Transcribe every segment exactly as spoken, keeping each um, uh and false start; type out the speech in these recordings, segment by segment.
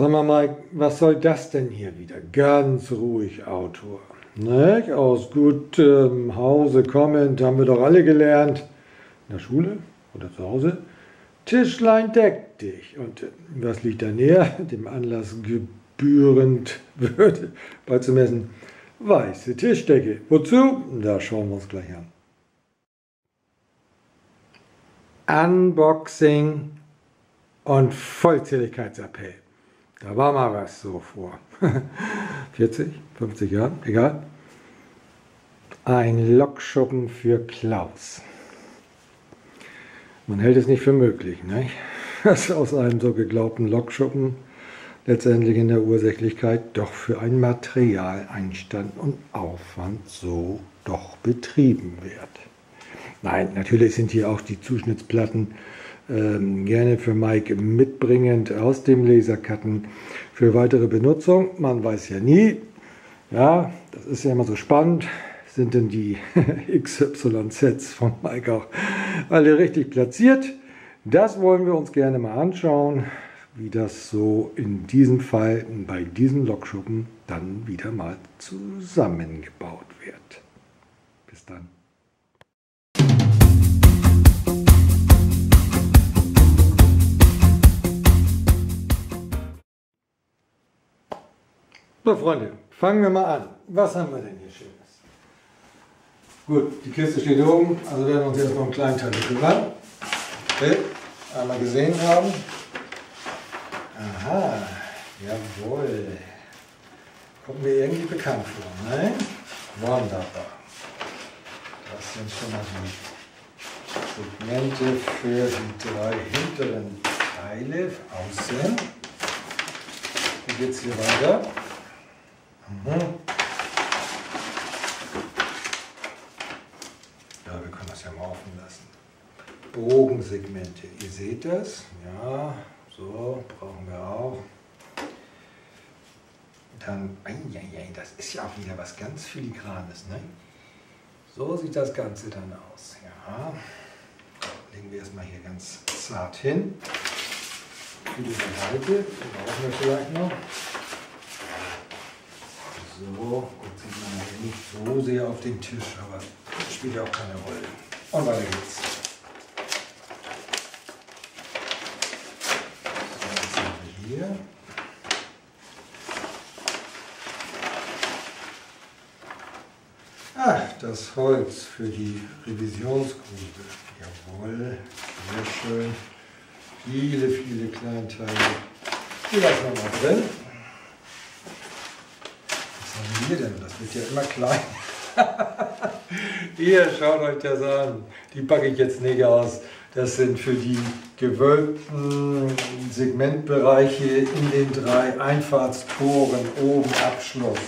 Sag mal, Mike, was soll das denn hier wieder? Ganz ruhig, Autor. Ne? Aus gutem Hause kommend haben wir doch alle gelernt. In der Schule oder zu Hause. Tischlein deck dich. Und was liegt da näher, dem Anlass gebührend würde beizumessen? Weiße Tischdecke. Wozu? Da schauen wir uns gleich an. Unboxing und Vollzähligkeitsappell. Da war mal was so vor vierzig, fünfzig Jahren, egal. Ein Lokschuppen für Klaus. Man hält es nicht für möglich, ne? Dass aus einem so geglaubten Lokschuppen letztendlich in der Ursächlichkeit doch für ein Materialeinstand und Aufwand so doch betrieben wird. Nein, natürlich sind hier auch die Zuschnittsplatten ähm, gerne für Mike mitbringend aus dem Lasercutten für weitere Benutzung. Man weiß ja nie, ja, das ist ja immer so spannend, sind denn die X Y-Sets von Mike auch alle richtig platziert? Das wollen wir uns gerne mal anschauen, wie das so in diesem Fall bei diesen Lokschuppen dann wieder mal zusammengebaut wird. Bis dann. So Freunde, fangen wir mal an. Was haben wir denn hier Schönes? Gut, die Kiste steht oben, also werden wir uns jetzt noch einen kleinen Teil kümmern. Okay, einmal gesehen haben. Aha, jawohl. Kommt mir irgendwie bekannt vor, ne? Wunderbar. Das sind schon mal die Segmente für die drei hinteren Teile außen. Wie geht es hier weiter? Mhm. Ja, wir können das ja mal offen lassen. Bogensegmente, ihr seht das? Ja, so brauchen wir auch. Dann, eieiei, das ist ja auch wieder was ganz Filigranes, ne? So sieht das Ganze dann aus. Ja, legen wir erstmal hier ganz zart hin. Für diese Seite, die brauchen wir vielleicht noch. So, jetzt sieht man hier nicht so sehr auf den Tisch, aber das spielt ja auch keine Rolle. Und weiter geht's. So, jetzt sind wir hier. Ach, das Holz für die Revisionsgrube. Jawohl, sehr schön. Viele, viele Kleinteile. Die lassen wir mal drin. Hier denn? Das wird ja immer klein. Hier, schaut euch das an. Die packe ich jetzt nicht aus. Das sind für die gewölbten Segmentbereiche in den drei Einfahrtstoren oben Abschluss.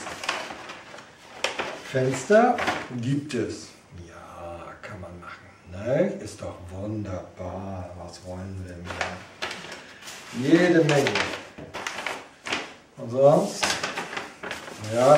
Fenster gibt es. Ja, kann man machen. Ne? Ist doch wunderbar. Was wollen wir mehr? Jede Menge. Und sonst? Ja.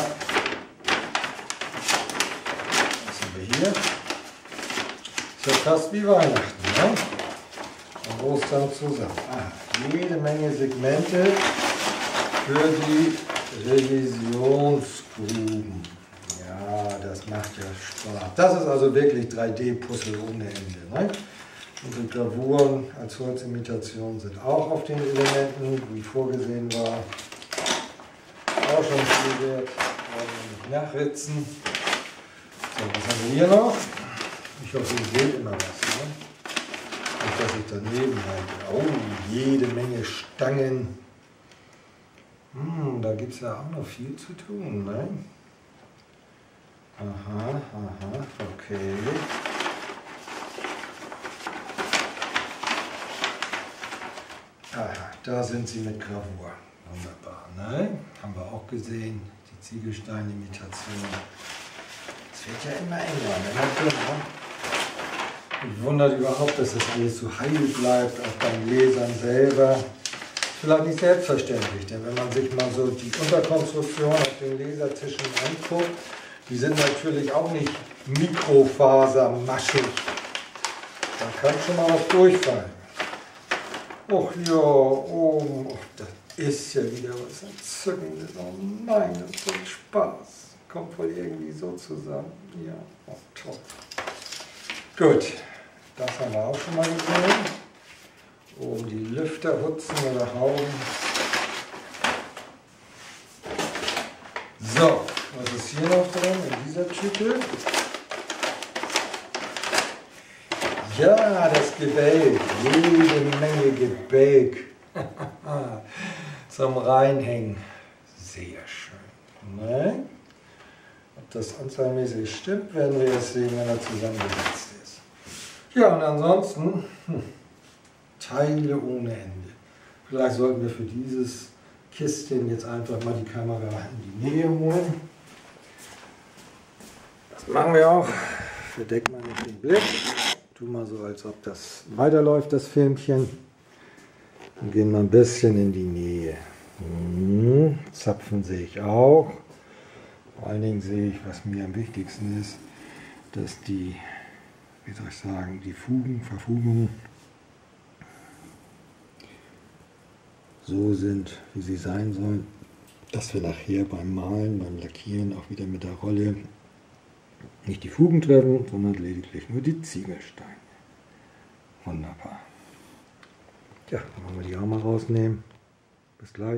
Hier. Ist ja fast wie Weihnachten, ne? Und Ostern zusammen. Ah, jede Menge Segmente für die Revisionsgruben. Ja, das macht ja Spaß. Das ist also wirklich drei D-Puzzle ohne Ende, ne? Unsere Gravuren als Holzimitation sind auch auf den Elementen, wie vorgesehen war. Auch schon viel wert. Wollen wir nicht nachritzen. So, was haben wir hier noch? Ich hoffe, ihr seht immer was. Ne? Nicht, dass ich daneben halte. Oh, jede Menge Stangen. Hm, da gibt es ja auch noch viel zu tun. Ne? Aha, aha, okay. Aha, da sind sie mit Gravur. Wunderbar. Ne? Haben wir auch gesehen. Die Ziegelsteinimitation. Es wird ja immer enger, ne? Mich wundert überhaupt, dass das alles so heil bleibt, auch beim Lesern selber. Vielleicht nicht selbstverständlich, denn wenn man sich mal so die Unterkonstruktion auf den Lasertischen anguckt, die sind natürlich auch nicht mikrofasermaschig. Da kann schon mal was durchfallen. Och ja, oh, das, ist ja wieder was Entzückendes. Oh nein, das ist so ein Spaß. Kommt wohl irgendwie so zusammen. Ja, oh, toll. Gut, das haben wir auch schon mal gesehen. Oben die Lüfterhutzen oder Hauben. So, was ist hier noch drin in dieser Tüte? Ja, das Gebälk. Jede Menge Gebälk. Zum Reinhängen. Sehr schön. Ne? Ob das anzahlmäßig stimmt, werden wir jetzt sehen, wenn er zusammengesetzt ist. Ja, und ansonsten hm, Teile ohne Ende. Vielleicht sollten wir für dieses Kistchen jetzt einfach mal die Kamera in die Nähe holen. Das machen wir auch. Verdeckt mal nicht den Blick. Tu mal so, als ob das weiterläuft, das Filmchen. Und gehen mal ein bisschen in die Nähe. Hm, Zapfen sehe ich auch. Vor allen Dingen sehe ich, was mir am wichtigsten ist, dass die, wie soll ich sagen, die Fugen, Verfugungen so sind, wie sie sein sollen, dass wir nachher beim Malen, beim Lackieren auch wieder mit der Rolle nicht die Fugen treffen, sondern lediglich nur die Ziegelsteine. Wunderbar. Ja, dann wollen wir die auch mal rausnehmen. Bis gleich.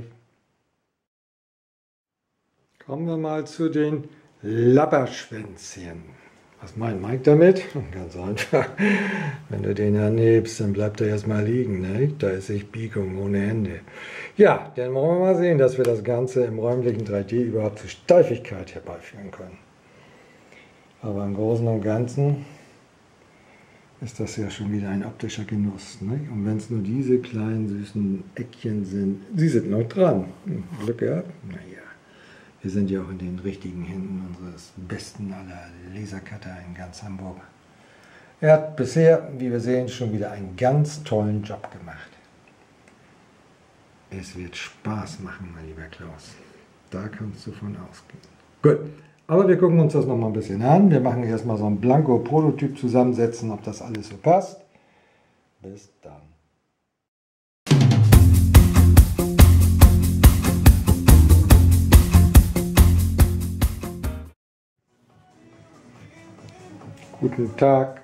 Kommen wir mal zu den Lapperschwänzchen. Was meint Mike damit? Ganz einfach. Wenn du den anhebst, dann bleibt er erstmal liegen. Ne? Da ist sich Biegung ohne Ende. Ja, dann wollen wir mal sehen, dass wir das Ganze im räumlichen drei D überhaupt zur Steifigkeit herbeiführen können. Aber im Großen und Ganzen ist das ja schon wieder ein optischer Genuss. Ne? Und wenn es nur diese kleinen süßen Eckchen sind, sie sind noch dran. Glück gehabt? Naja, wir sind ja auch in den richtigen Händen unseres besten aller Lasercutter in ganz Hamburg. Er hat bisher, wie wir sehen, schon wieder einen ganz tollen Job gemacht. Es wird Spaß machen, mein lieber Klaus. Da kannst du von ausgehen. Gut. Aber wir gucken uns das noch mal ein bisschen an. Wir machen erstmal so ein Blanko-Prototyp zusammensetzen, ob das alles so passt. Bis dann. Guten Tag.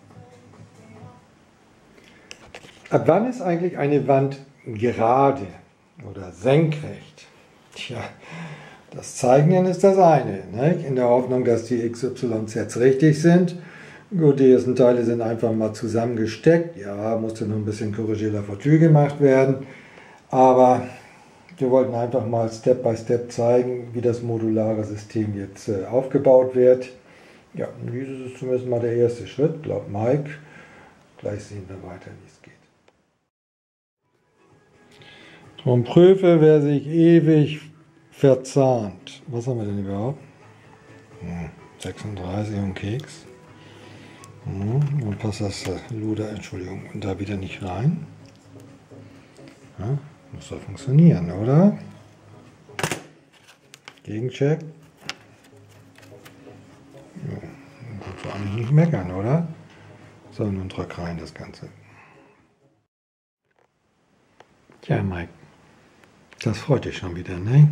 Ab wann ist eigentlich eine Wand gerade oder senkrecht? Tja. Das Zeichnen ist das eine, ne? In der Hoffnung, dass die X Y Zs richtig sind. Gut, die ersten Teile sind einfach mal zusammengesteckt. Ja, musste noch ein bisschen korrigierter Vertü gemacht werden. Aber wir wollten einfach mal Step by Step zeigen, wie das modulare System jetzt äh, aufgebaut wird. Ja, dieses ist zumindest mal der erste Schritt, glaubt Mike. Gleich sehen wir weiter, wie es geht. Drum prüfe, wer sich ewig verzahnt. Was haben wir denn überhaupt? Hm, sechsunddreißig und Keks. Hm, und passt das Luder, Entschuldigung, da wieder nicht rein. Ja, muss doch funktionieren, oder? Gegencheck. Ja, kannst du eigentlich nicht meckern, oder? So, nun drück rein das Ganze. Tja, Mike, das freut dich schon wieder, ne?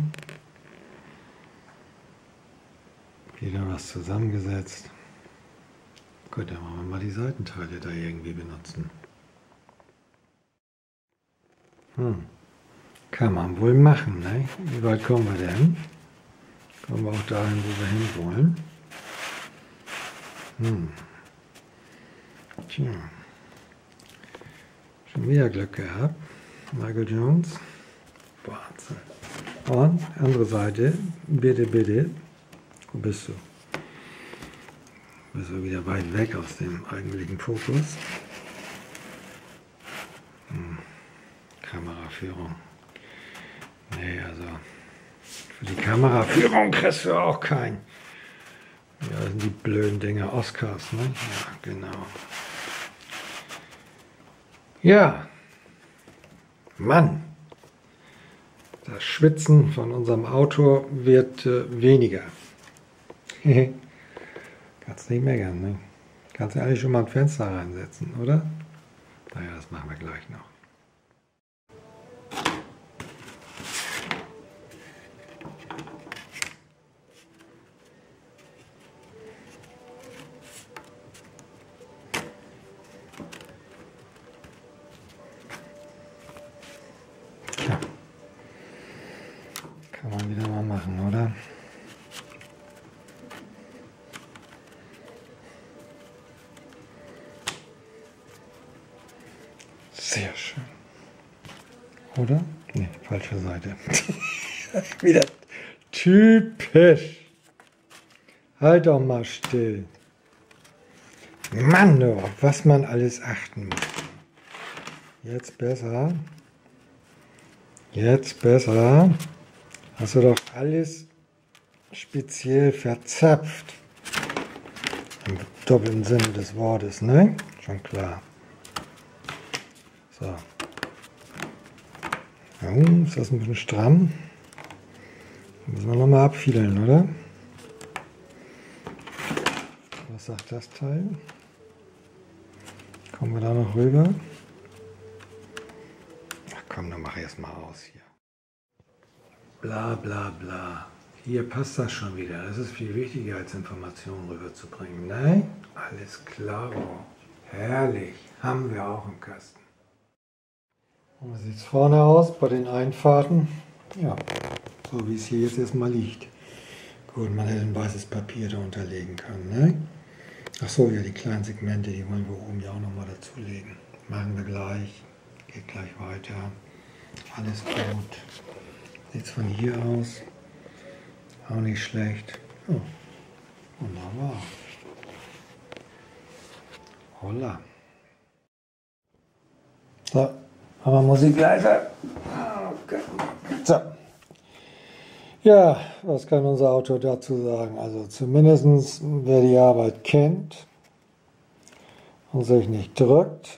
Wieder was zusammengesetzt. Gut, dann wollen wir mal die Seitenteile da irgendwie benutzen. Hm. Kann man wohl machen, ne? Wie weit kommen wir denn? Kommen wir auch dahin, wo wir hin wollen? Hm. Tja. Schon wieder Glück gehabt. Michael Jones. Wahnsinn. Und andere Seite. Bitte, bitte. Wo bist du? Bist du wieder weit weg aus dem eigentlichen Fokus? Hm. Kameraführung. Nee, also für die Kameraführung kriegst du auch kein. Ja, das sind die blöden Dinger, Oscars, ne? Ja, genau. Ja, Mann, das Schwitzen von unserem Auto wird äh, weniger. Kannst nicht meckern, ne? Kannst du eigentlich schon mal ein Fenster reinsetzen, oder? Naja, das machen wir gleich noch. Sehr schön. Oder? Ne, falsche Seite. Wieder typisch. Halt doch mal still. Mann, oh, was man alles achten muss. Jetzt besser. Jetzt besser. Hast du doch alles speziell verzapft. Im doppelten Sinne des Wortes, ne? Schon klar. So. Ja, ist das ein bisschen stramm? Müssen wir nochmal abfielen, oder? Was sagt das Teil? Kommen wir da noch rüber? Ach komm, dann mach erst mal aus hier. Bla bla bla. Hier passt das schon wieder. Das ist viel wichtiger, als Informationen rüberzubringen. Nein? Alles klar. Herrlich. Haben wir auch im Kasten. Und wie sieht es vorne aus bei den Einfahrten? Ja, so wie es hier jetzt erstmal liegt. Gut, man hätte ein weißes Papier da unterlegen können, ne? Ach so, ja, die kleinen Segmente, die wollen wir oben ja auch nochmal dazulegen. Machen wir gleich. Geht gleich weiter. Alles gut. Sieht es von hier aus? Auch nicht schlecht. Oh, wunderbar. Holla. So, haben wir Musik leiser. Okay. So. Ja, was kann unser Autor dazu sagen? Also zumindest wer die Arbeit kennt und sich nicht drückt,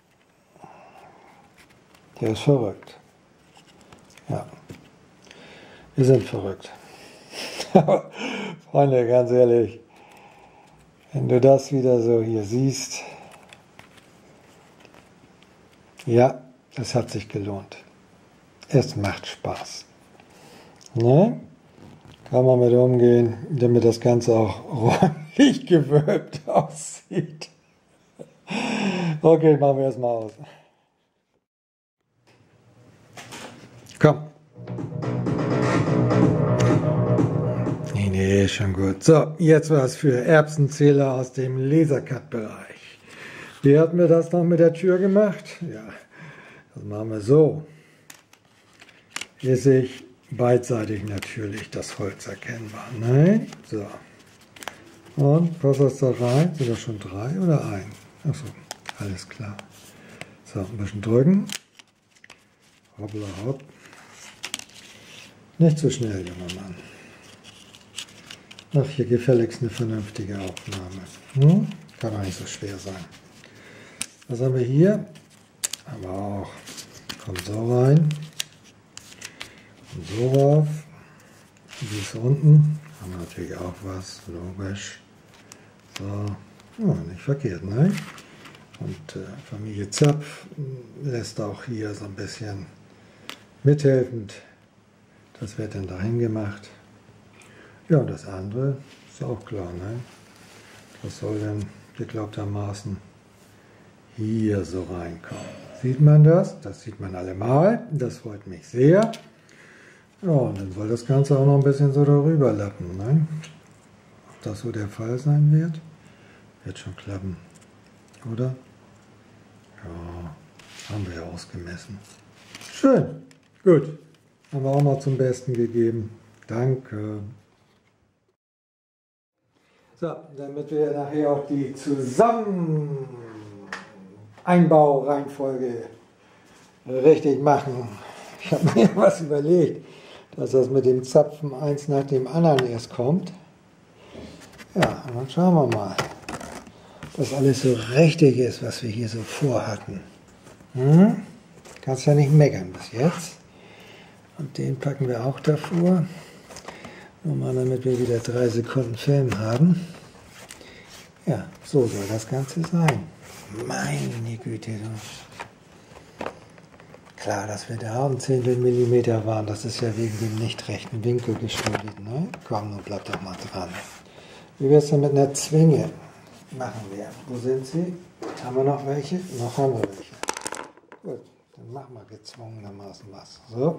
der ist verrückt. Ja, wir sind verrückt. Freunde, ganz ehrlich, wenn du das wieder so hier siehst, ja, das hat sich gelohnt. Es macht Spaß. Ne? Kann man mit umgehen, damit das Ganze auch räumlich gewölbt aussieht. Okay, machen wir erstmal aus. Komm. Nee, nee, schon gut. So, jetzt was für Erbsenzähler aus dem Lasercut-Bereich. Wie hatten wir das noch mit der Tür gemacht? Ja, das machen wir so. Hier sehe ich beidseitig natürlich das Holz erkennbar. Nein? So. Und passt das da rein? Sind das schon drei oder ein? Achso, alles klar. So, ein bisschen drücken. Hoppla hopp. Nicht zu schnell, junger Mann. Ach, hier gefälligst eine vernünftige Aufnahme. Hm? Kann doch nicht so schwer sein. Was haben wir hier? Haben wir auch. Kommt so rein. Und so rauf. Wie ist unten? Haben wir natürlich auch was. Logisch. So. Ja, nicht verkehrt, ne? Und äh, Familie Zapf lässt auch hier so ein bisschen mithelfend. Das wird dann dahin gemacht. Ja, und das andere ist auch klar, ne? Das soll dann geglaubtermaßen hier so reinkommen. Sieht man das? Das sieht man allemal. Das freut mich sehr. Ja, und dann soll das Ganze auch noch ein bisschen so darüber lappen, ne? Ob das so der Fall sein wird? Wird schon klappen, oder? Ja, haben wir ja ausgemessen. Schön, gut. Haben wir auch mal zum Besten gegeben. Danke. So, damit wir nachher auch die Zusammeneinbaureihenfolge richtig machen. Ich habe mir was überlegt, dass das mit dem Zapfen eins nach dem anderen erst kommt. Ja, und dann schauen wir mal, dass alles so richtig ist, was wir hier so vorhatten. Hm? Kannst ja nicht meckern bis jetzt. Und den packen wir auch davor. Nur mal, damit wir wieder drei Sekunden Film haben. Ja, so soll das Ganze sein. Meine Güte, du. Klar, dass wir da um Zehntel Millimeter waren, das ist ja wegen dem nicht rechten Winkel geschuldet, ne? Komm, nun bleib doch mal dran. Wie wär's denn mit einer Zwinge? Machen wir. Wo sind sie? Haben wir noch welche? Noch haben wir welche. Gut, dann machen wir gezwungenermaßen was. So.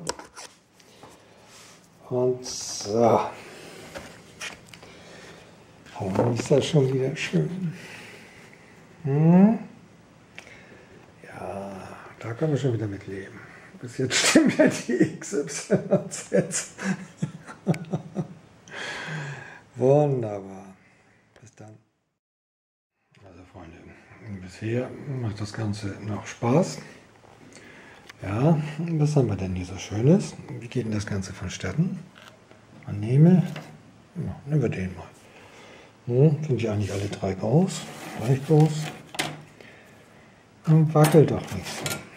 Und so. Oh, ist das schon wieder schön. Hm? Ja, da können wir schon wieder mit leben. Bis jetzt stimmt ja die X Y Z. Wunderbar. Bis dann. Also Freunde, bisher macht das Ganze noch Spaß. Ja, was haben wir denn hier so Schönes? Wie geht denn das Ganze vonstatten? Man nehme, ja, nehmen wir den mal. Hm, sind die eigentlich alle drei groß? Gleich groß? Und wackelt doch nicht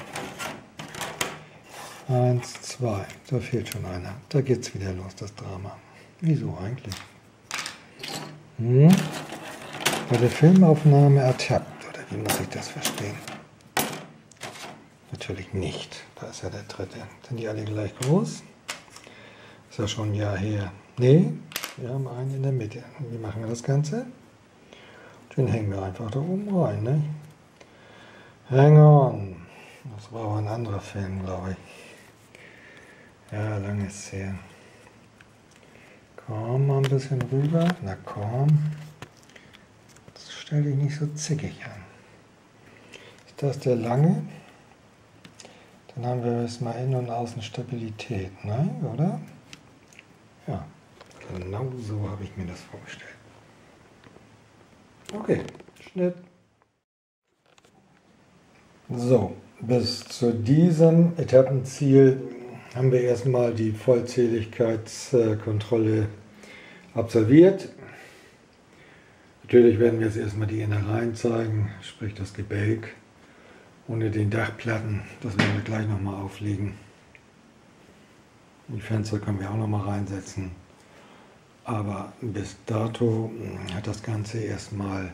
so. Eins, zwei, da fehlt schon einer. Da geht's wieder los, das Drama. Wieso eigentlich? Hm? Bei der Filmaufnahme ertappt, oder wie muss ich das verstehen? Natürlich nicht. Da ist ja der dritte. Sind die alle gleich groß? Ist ja schon ein Jahr her. Nee, wir haben einen in der Mitte. Und wie machen wir das Ganze? Den hängen wir einfach da oben rein, ne? Hang on. Das war aber ein anderer Film, glaube ich. Ja, lange ist es her. Komm mal ein bisschen rüber. Na komm. Das stell dich nicht so zickig an. Ist das der lange? Dann haben wir erstmal Innen- und Außenstabilität, ne? Oder? Ja, genau so habe ich mir das vorgestellt. Okay, Schnitt. So, bis zu diesem Etappenziel haben wir erstmal die Vollzähligkeitskontrolle absolviert. Natürlich werden wir jetzt erstmal die Innereien zeigen, sprich das Gebälk ohne den Dachplatten. Das werden wir gleich nochmal auflegen. Die Fenster können wir auch nochmal reinsetzen. Aber bis dato hat das Ganze erstmal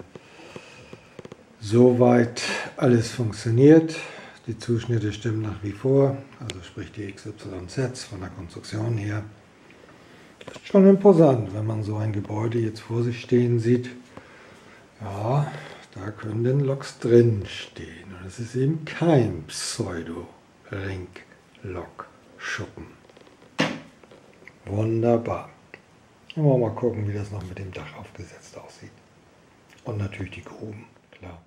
soweit alles funktioniert. Die Zuschnitte stimmen nach wie vor, also sprich die X Y Z von der Konstruktion her. Schon imposant, wenn man so ein Gebäude jetzt vor sich stehen sieht. Ja, da können denn Loks drin stehen. Und es ist eben kein Pseudo-Ring-Lok-Schuppen. Wunderbar. Dann wollen wir mal gucken, wie das noch mit dem Dach aufgesetzt aussieht. Und natürlich die Gruben, klar.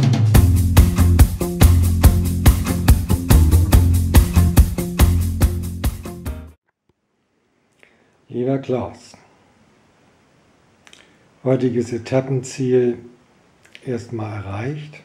Lieber Klaus, heutiges Etappenziel erstmal erreicht.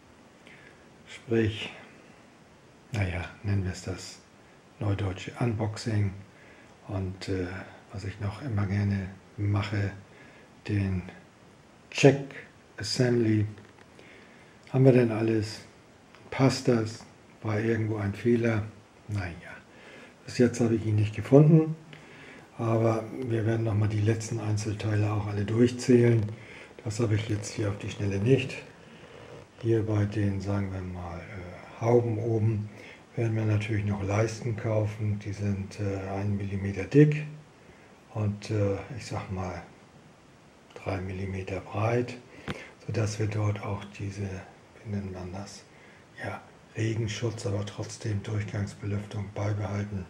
Sprich, naja, nennen wir es das neudeutsche Unboxing. Und äh, was ich noch immer gerne mache, den Check Assembly. Haben wir denn alles? Passt das? War irgendwo ein Fehler? Naja, bis jetzt habe ich ihn nicht gefunden. Aber wir werden nochmal die letzten Einzelteile auch alle durchzählen. Das habe ich jetzt hier auf die Schnelle nicht. Hier bei den, sagen wir mal, äh, Hauben oben werden wir natürlich noch Leisten kaufen. Die sind äh, ein Millimeter dick und äh, ich sag mal drei Millimeter breit, sodass wir dort auch diese, wie nennt man das, ja, Regenschutz, aber trotzdem Durchgangsbelüftung beibehalten.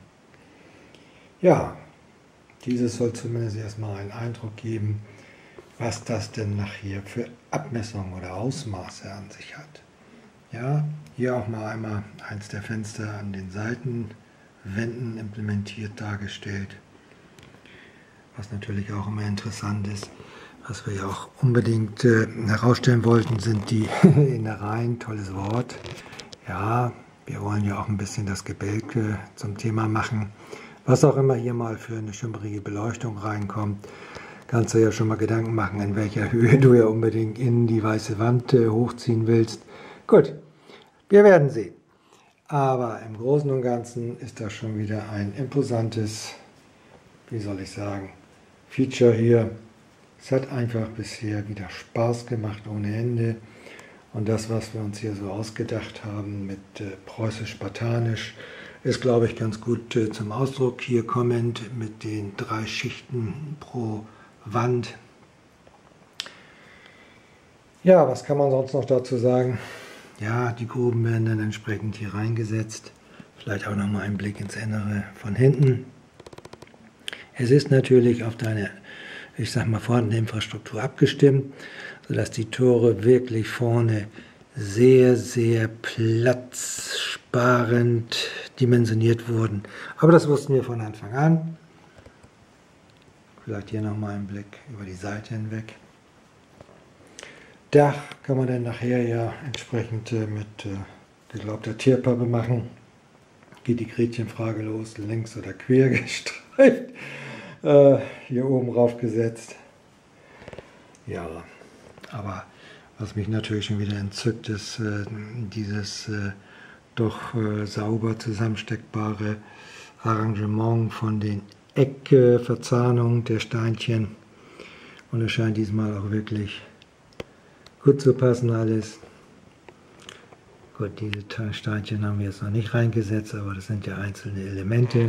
Ja, dieses soll zumindest erstmal einen Eindruck geben, was das denn nachher für Abmessungen oder Ausmaße an sich hat. Ja, hier auch mal einmal eins der Fenster an den Seitenwänden implementiert dargestellt. Was natürlich auch immer interessant ist, was wir ja auch unbedingt äh, herausstellen wollten, sind die Innereien, tolles Wort. Ja, wir wollen ja auch ein bisschen das Gebälk äh, zum Thema machen. Was auch immer hier mal für eine schimmerige Beleuchtung reinkommt, kannst du ja schon mal Gedanken machen, in welcher Höhe du ja unbedingt in die weiße Wand äh, hochziehen willst. Gut, wir werden sehen. Aber im Großen und Ganzen ist das schon wieder ein imposantes, wie soll ich sagen, Feature hier. Es hat einfach bisher wieder Spaß gemacht ohne Ende. Und das, was wir uns hier so ausgedacht haben mit äh, preußisch-spartanisch, ist, glaube ich, ganz gut äh, zum Ausdruck hier kommend mit den drei Schichten pro Wand. Ja, was kann man sonst noch dazu sagen? Ja, die Gruben werden dann entsprechend hier reingesetzt. Vielleicht auch nochmal ein Blick ins Innere von hinten. Es ist natürlich auf deine, ich sag mal, vorhandene Infrastruktur abgestimmt, sodass die Tore wirklich vorne sehr, sehr platzsparend energiesparend dimensioniert wurden. Aber das wussten wir von Anfang an. Vielleicht hier nochmal einen Blick über die Seite hinweg. Dach kann man dann nachher ja entsprechend mit äh, geglaubter Tierpappe machen. Geht die Gretchenfrage los, längs oder quer gestreift. Äh, hier oben raufgesetzt. Ja, aber was mich natürlich schon wieder entzückt, ist äh, dieses äh, doch äh, sauber zusammensteckbare Arrangement von den Eckverzahnungen der Steinchen. Und es scheint diesmal auch wirklich gut zu passen alles. Gut, diese Steinchen haben wir jetzt noch nicht reingesetzt, aber das sind ja einzelne Elemente.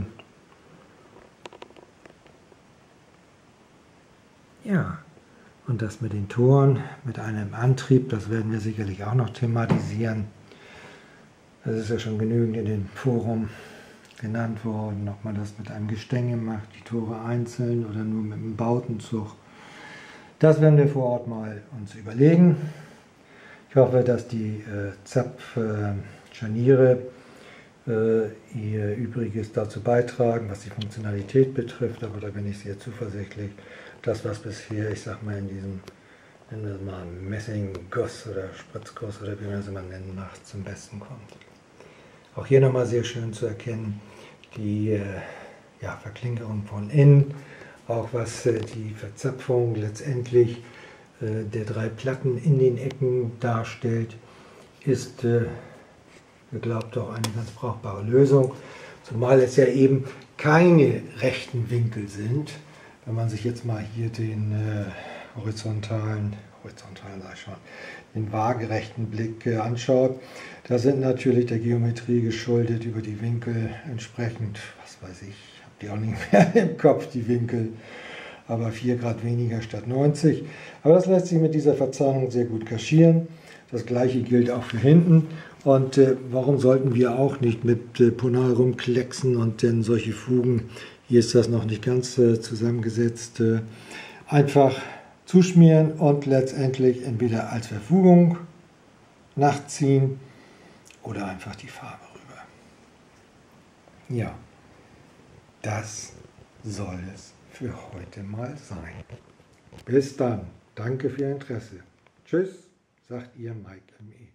Ja, und das mit den Toren, mit einem Antrieb, das werden wir sicherlich auch noch thematisieren. Das ist ja schon genügend in dem Forum genannt worden, ob man das mit einem Gestänge macht, die Tore einzeln oder nur mit einem Bautenzug. Das werden wir vor Ort mal uns überlegen. Ich hoffe, dass die äh, Zapfscharniere äh, ihr Übriges dazu beitragen, was die Funktionalität betrifft, aber da bin ich sehr zuversichtlich. Das, was bisher, ich sag mal, in diesem, nennen wir es mal Messingguss oder Spritzguss oder wie man es immer nennen mag, zum Besten kommt. Auch hier nochmal sehr schön zu erkennen, die äh, ja, Verklinkerung von innen, auch was äh, die Verzapfung letztendlich äh, der drei Platten in den Ecken darstellt, ist, äh, geglaubt, auch eine ganz brauchbare Lösung, zumal es ja eben keine rechten Winkel sind. Wenn man sich jetzt mal hier den äh, horizontalen, horizontalen sag ich schon, den waagerechten Blick äh, anschaut, da sind natürlich der Geometrie geschuldet über die Winkel entsprechend, was weiß ich, ich habe die auch nicht mehr im Kopf, die Winkel, aber vier Grad weniger statt neunzig. Aber das lässt sich mit dieser Verzahnung sehr gut kaschieren. Das gleiche gilt auch für hinten. Und äh, warum sollten wir auch nicht mit äh, Ponal rumklecksen und denn solche Fugen, hier ist das noch nicht ganz äh, zusammengesetzt, äh, einfach zuschmieren und letztendlich entweder als Verfugung nachziehen oder einfach die Farbe rüber. Ja, das soll es für heute mal sein. Bis dann. Danke für Ihr Interesse. Tschüss, sagt Ihr Mike M E.